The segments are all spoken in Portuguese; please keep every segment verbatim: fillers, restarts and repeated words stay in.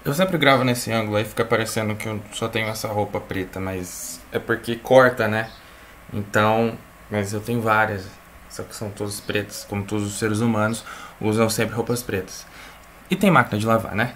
Eu sempre gravo nesse ângulo aí, fica parecendo que eu só tenho essa roupa preta, mas é porque corta, né? Então, mas eu tenho várias, só que são todas pretas, como todos os seres humanos usam sempre roupas pretas. E tem máquina de lavar, né?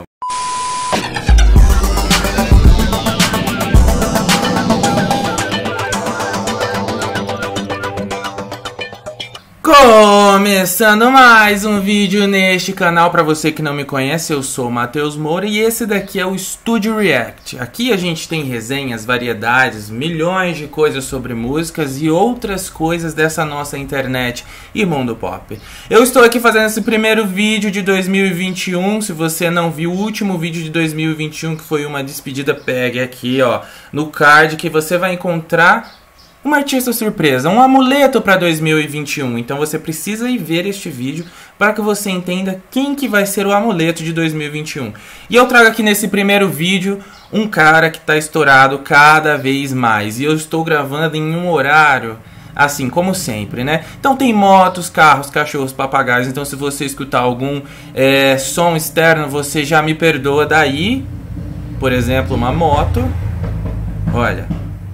Começando mais um vídeo neste canal. Para você que não me conhece, eu sou o Matheus Moura e esse daqui é o Studio React. Aqui a gente tem resenhas, variedades, milhões de coisas sobre músicas e outras coisas dessa nossa internet e mundo pop. Eu estou aqui fazendo esse primeiro vídeo de dois mil e vinte e um. Se você não viu o último vídeo de dois mil e vinte e um, que foi uma despedida, pegue aqui, ó, no card que você vai encontrar uma artista surpresa, um amuleto para dois mil e vinte e um. Então você precisa ir ver este vídeo para que você entenda quem que vai ser o amuleto de dois mil e vinte e um. E eu trago aqui nesse primeiro vídeo um cara que está estourado cada vez mais. E eu estou gravando em um horário assim, como sempre, né? Então tem motos, carros, cachorros, papagaios. Então se você escutar algum é, som externo, você já me perdoa daí. Por exemplo, uma moto. Olha.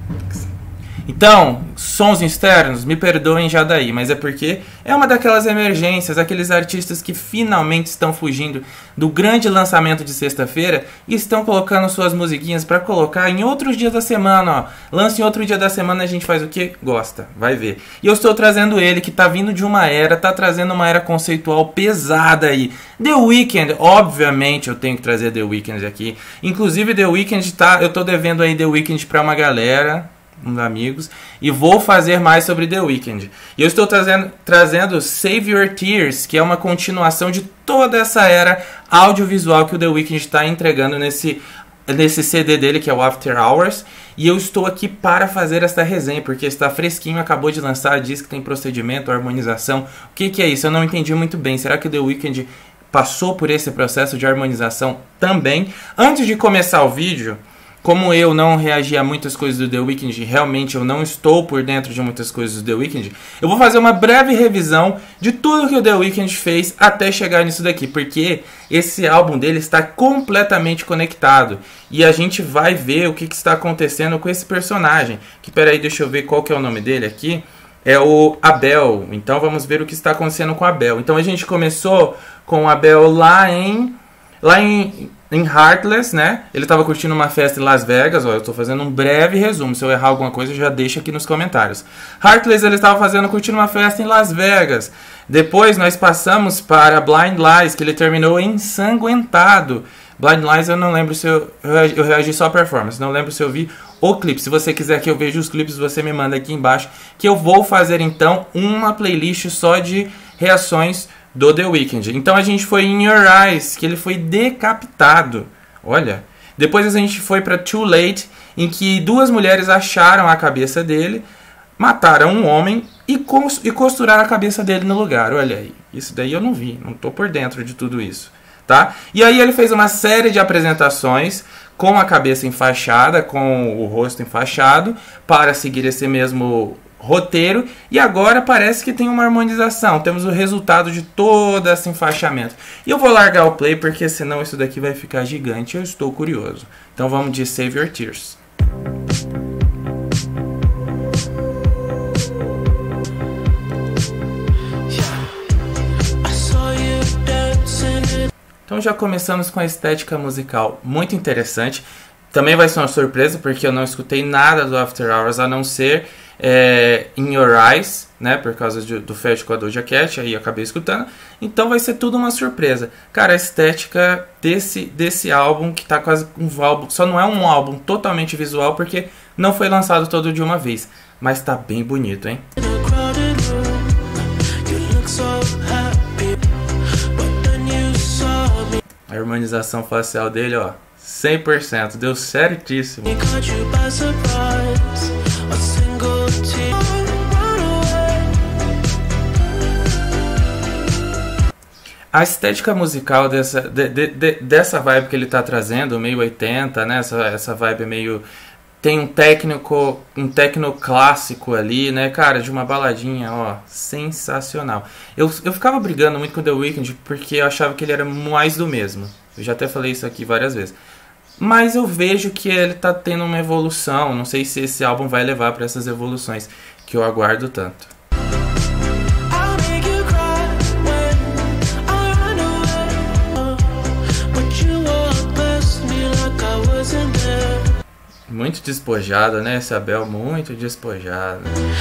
Então, sons externos, me perdoem já daí, mas é porque é uma daquelas emergências, aqueles artistas que finalmente estão fugindo do grande lançamento de sexta-feira e estão colocando suas musiquinhas para colocar em outros dias da semana, ó. Lança em outro dia da semana, a gente faz o que? Gosta, vai ver. E eu estou trazendo ele, que tá vindo de uma era, tá trazendo uma era conceitual pesada aí. The Weeknd, obviamente eu tenho que trazer The Weeknd aqui. Inclusive The Weeknd tá, eu tô devendo aí The Weeknd pra uma galera, uns amigos, e vou fazer mais sobre The Weeknd. E eu estou trazendo, trazendo Save Your Tears, que é uma continuação de toda essa era audiovisual que o The Weeknd está entregando nesse, nesse C D dele, que é o After Hours. E eu estou aqui para fazer esta resenha, porque está fresquinho, acabou de lançar, diz que tem procedimento, harmonização. O que, que é isso? Eu não entendi muito bem. Será que o The Weeknd passou por esse processo de harmonização também? Antes de começar o vídeo, como eu não reagi a muitas coisas do The Weeknd, realmente eu não estou por dentro de muitas coisas do The Weeknd, eu vou fazer uma breve revisão de tudo que o The Weeknd fez até chegar nisso daqui, porque esse álbum dele está completamente conectado. E a gente vai ver o que, que está acontecendo com esse personagem, que, peraí, deixa eu ver qual que é o nome dele aqui, é o Abel. Então vamos ver o que está acontecendo com o Abel. Então a gente começou com o Abel lá em... Lá em... em Heartless, né? Ele tava curtindo uma festa em Las Vegas. Ó, eu tô fazendo um breve resumo. Se eu errar alguma coisa, já deixa aqui nos comentários. Heartless, ele estava fazendo, curtindo uma festa em Las Vegas. Depois nós passamos para Blind Lies, que ele terminou ensanguentado. Blind Lies, eu não lembro se eu... Eu reagi só à performance. Não lembro se eu vi o clipe. Se você quiser que eu veja os clipes, você me manda aqui embaixo, que eu vou fazer, então, uma playlist só de reações do The Weeknd. Então a gente foi em Your Eyes, que ele foi decapitado. Olha. Depois a gente foi para Too Late, em que duas mulheres acharam a cabeça dele, mataram um homem e, cos e costuraram a cabeça dele no lugar. Olha aí. Isso daí eu não vi. Não tô por dentro de tudo isso. Tá? E aí ele fez uma série de apresentações com a cabeça enfaixada, com o rosto enfaixado, para seguir esse mesmo roteiro, e agora parece que tem uma harmonização. Temos o resultado de todo esse enfaixamento. E eu vou largar o play, porque senão isso daqui vai ficar gigante. Eu estou curioso. Então vamos de Save Your Tears. Então já começamos com a estética musical muito interessante. Também vai ser uma surpresa, porque eu não escutei nada do After Hours, a não ser é, In Your Eyes, né, por causa de, do feat com a Doja Cat, aí eu acabei escutando. Então vai ser tudo uma surpresa. Cara, a estética desse, desse álbum, que tá quase um álbum, só não é um álbum totalmente visual, porque não foi lançado todo de uma vez, mas tá bem bonito, hein? A harmonização facial dele, ó, cem por cento, deu certíssimo. A estética musical dessa, de, de, de, dessa vibe que ele tá trazendo, meio oitenta, né? Essa, essa vibe meio Tem um técnico, um tecno clássico ali, né, cara, de uma baladinha, ó, sensacional. Eu, eu ficava brigando muito com o The Weeknd porque eu achava que ele era mais do mesmo. Eu já até falei isso aqui várias vezes. Mas eu vejo que ele tá tendo uma evolução. Não sei se esse álbum vai levar para essas evoluções que eu aguardo tanto. Muito despojada, né, Isabel? Muito despojada.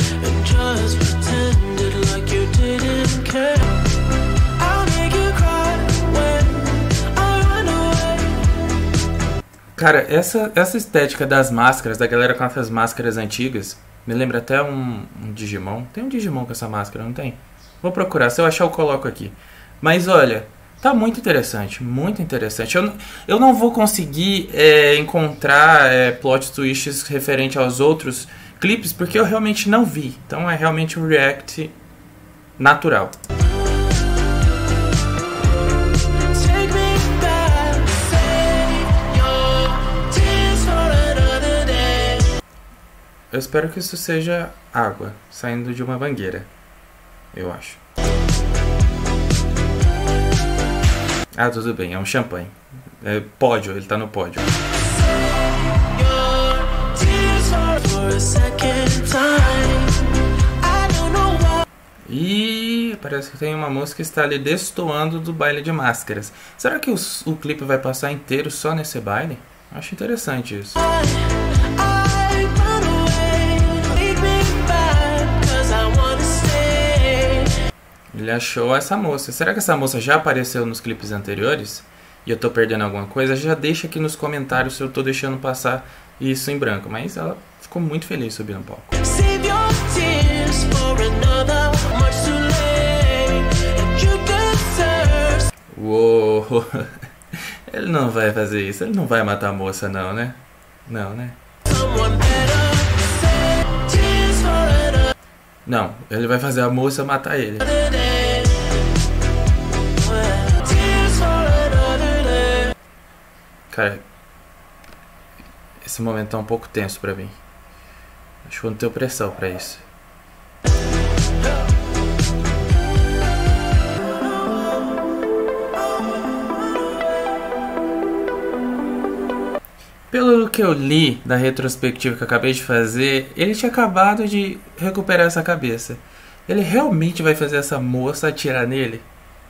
Cara, essa, essa estética das máscaras, da galera com essas máscaras antigas, me lembra até um, um Digimon. Tem um Digimon com essa máscara, não tem? Vou procurar, se eu achar eu coloco aqui. Mas olha, tá muito interessante, muito interessante. Eu, eu não vou conseguir é, encontrar é, plot twists referente aos outros clipes, porque eu realmente não vi. Então é realmente um react natural. Eu espero que isso seja água saindo de uma mangueira, eu acho. Ah, tudo bem, é um champanhe. É pódio, ele tá no pódio. E parece que tem uma moça que está ali destoando do baile de máscaras. Será que os, o clipe vai passar inteiro só nesse baile? Acho interessante isso. Ele achou essa moça. Será que essa moça já apareceu nos clipes anteriores? E eu tô perdendo alguma coisa? Já deixa aqui nos comentários se eu tô deixando passar isso em branco. Mas ela ficou muito feliz subindo no palco. Uou! Ele não vai fazer isso. Ele não vai matar a moça não, né? Não, né? Não, ele vai fazer a moça matar ele. Cara, esse momento tá um pouco tenso pra mim. Acho que eu não tenho pressão pra isso. Pelo que eu li da retrospectiva que eu acabei de fazer, ele tinha acabado de recuperar essa cabeça. Ele realmente vai fazer essa moça atirar nele?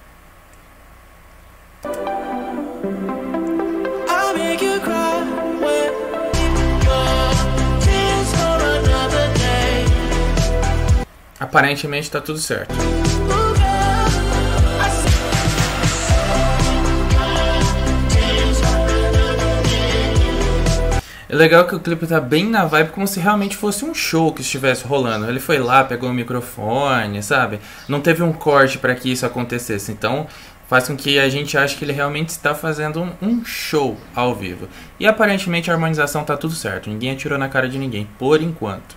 Aparentemente tá tudo certo. É legal que o clipe tá bem na vibe, como se realmente fosse um show que estivesse rolando. Ele foi lá, pegou o microfone, sabe? Não teve um corte para que isso acontecesse. Então faz com que a gente ache que ele realmente está fazendo um, um show ao vivo. E aparentemente a harmonização tá tudo certo. Ninguém atirou na cara de ninguém, por enquanto.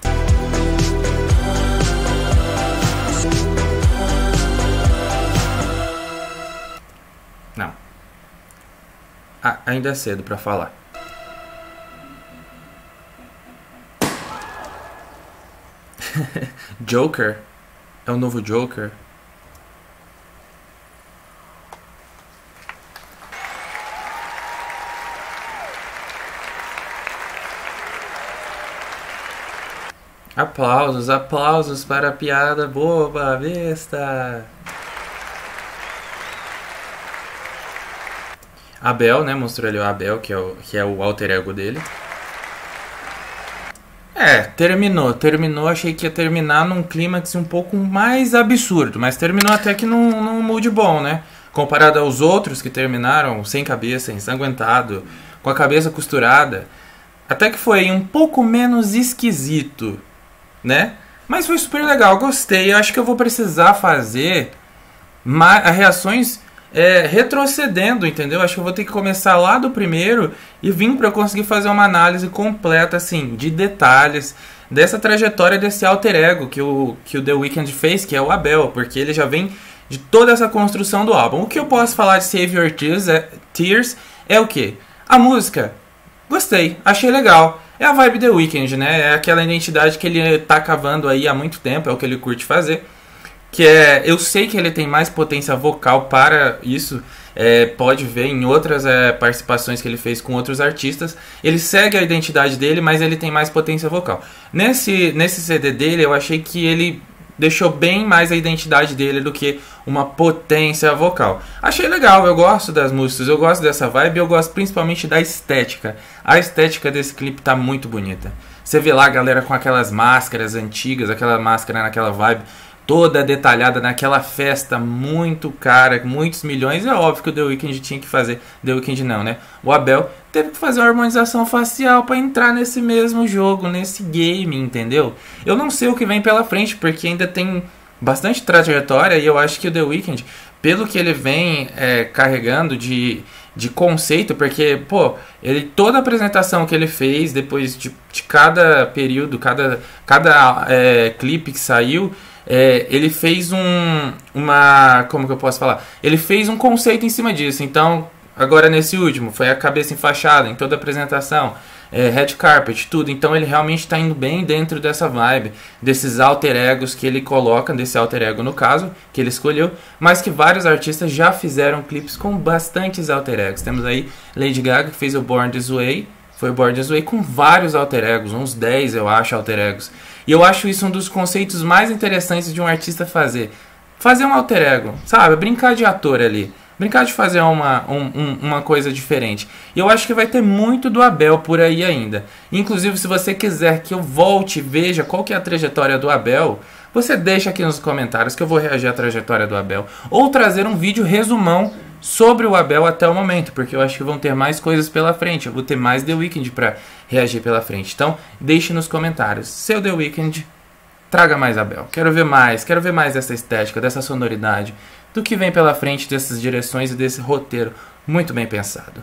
Não. Ah, ainda é cedo pra falar. Joker? É o novo Joker? Aplausos, aplausos para a piada boba, besta. Abel, né? Mostrou ali o Abel, que é o, que é o alter ego dele. É, terminou, terminou, achei que ia terminar num clímax um pouco mais absurdo, mas terminou até que num, num mood bom, né? Comparado aos outros que terminaram sem cabeça, ensanguentado, com a cabeça costurada, até que foi um pouco menos esquisito, né? Mas foi super legal, gostei, eu acho que eu vou precisar fazer reações é, retrocedendo, entendeu? Acho que eu vou ter que começar lá do primeiro e vir para eu conseguir fazer uma análise completa, assim, de detalhes dessa trajetória desse alter ego que o, que o The Weeknd fez, que é o Abel, porque ele já vem de toda essa construção do álbum. O que eu posso falar de Save Your Tears é, Tears é o quê? A música, gostei, achei legal. É a vibe The Weeknd, né? É aquela identidade que ele tá cavando aí há muito tempo, é o que ele curte fazer. Que é, eu sei que ele tem mais potência vocal para isso, é, pode ver em outras é, participações que ele fez com outros artistas. Ele segue a identidade dele, mas ele tem mais potência vocal. Nesse, nesse C D dele, eu achei que ele deixou bem mais a identidade dele do que uma potência vocal. Achei legal, eu gosto das músicas, eu gosto dessa vibe, eu gosto principalmente da estética. A estética desse clipe tá muito bonita. Você vê lá a galera com aquelas máscaras antigas, aquela máscara naquela vibe toda detalhada naquela festa muito cara, muitos milhões. É óbvio que o The Weeknd tinha que fazer. The Weeknd não, né? O Abel teve que fazer uma harmonização facial para entrar nesse mesmo jogo, nesse game, entendeu? Eu não sei o que vem pela frente, porque ainda tem bastante trajetória e eu acho que o The Weeknd, pelo que ele vem é, carregando de, de conceito, porque, pô, ele, toda a apresentação que ele fez depois de, de cada período, cada, cada é, clipe que saiu, É, ele fez um, uma, como que eu posso falar? Ele fez um conceito em cima disso. Então, agora nesse último, foi a cabeça enfaixada em toda a apresentação, é, red carpet, tudo. Então ele realmente está indo bem dentro dessa vibe, desses alter egos que ele coloca, desse alter ego no caso, que ele escolheu, mas que vários artistas já fizeram clipes com bastantes alter egos. Temos aí Lady Gaga, que fez o Born This Way, foi o Born This Way com vários alter egos, uns dez eu acho alter egos. E eu acho isso um dos conceitos mais interessantes de um artista fazer. Fazer um alter ego, sabe? Brincar de ator ali. Brincar de fazer uma, um, um, uma coisa diferente. E eu acho que vai ter muito do Abel por aí ainda. Inclusive, se você quiser que eu volte e veja qual que é a trajetória do Abel, você deixa aqui nos comentários que eu vou reagir à trajetória do Abel. Ou trazer um vídeo resumão sobre o Abel até o momento, porque eu acho que vão ter mais coisas pela frente. Eu vou ter mais The Weeknd para reagir pela frente. Então, deixe nos comentários. Seu The Weeknd, traga mais Abel. Quero ver mais, quero ver mais dessa estética, dessa sonoridade, do que vem pela frente, dessas direções e desse roteiro muito bem pensado.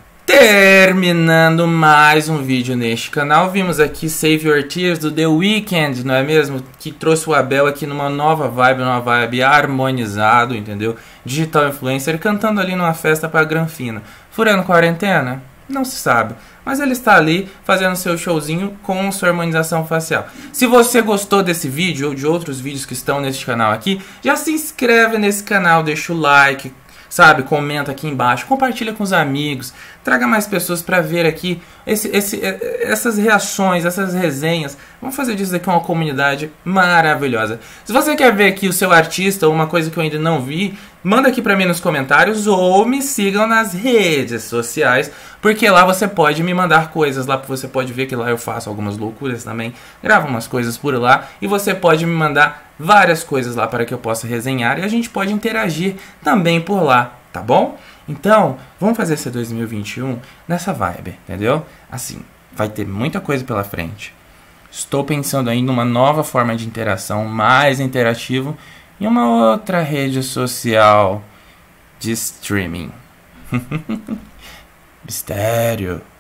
Terminando mais um vídeo neste canal, vimos aqui Save Your Tears do The Weeknd, não é mesmo? Que trouxe o Abel aqui numa nova vibe, numa vibe harmonizado, entendeu? Digital influencer, cantando ali numa festa pra Granfina. Furando quarentena? Não se sabe. Mas ele está ali fazendo seu showzinho com sua harmonização facial. Se você gostou desse vídeo ou de outros vídeos que estão neste canal aqui, já se inscreve nesse canal, deixa o like, sabe, comenta aqui embaixo, compartilha com os amigos, traga mais pessoas para ver aqui esse, esse, essas reações, essas resenhas. Vamos fazer disso aqui uma comunidade maravilhosa. Se você quer ver aqui o seu artista ou uma coisa que eu ainda não vi, manda aqui para mim nos comentários ou me sigam nas redes sociais, porque lá você pode me mandar coisas, lá você pode ver que lá eu faço algumas loucuras também, gravo umas coisas por lá e você pode me mandar várias coisas lá para que eu possa resenhar e a gente pode interagir também por lá, tá bom? Então, vamos fazer esse dois mil e vinte e um nessa vibe, entendeu? Assim, vai ter muita coisa pela frente. Estou pensando aí numa nova forma de interação, mais interativo, e uma outra rede social de streaming. Mistério.